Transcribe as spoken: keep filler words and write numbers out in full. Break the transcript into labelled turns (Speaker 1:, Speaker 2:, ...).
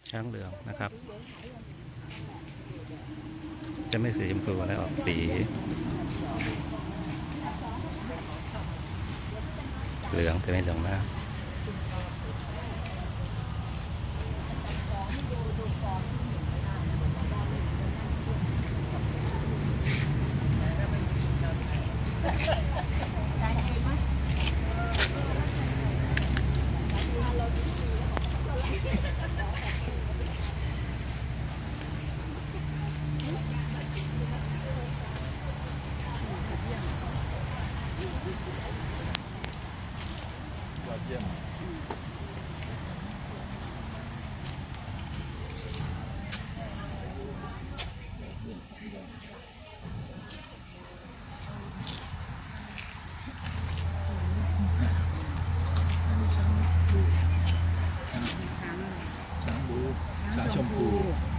Speaker 1: ช้างเหลืองนะครับจะไม่สีชมพูแล้วออกสีเหลืองแต่ไม่เหลืองมาก
Speaker 2: เยี่ยมช้างบูช้างชมพู